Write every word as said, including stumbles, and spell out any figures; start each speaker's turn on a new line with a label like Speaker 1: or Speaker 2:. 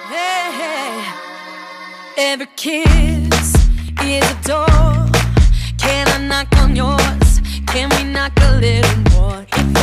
Speaker 1: Hey, hey. Every kiss is a door. Can I knock on yours? Can we knock a little more? If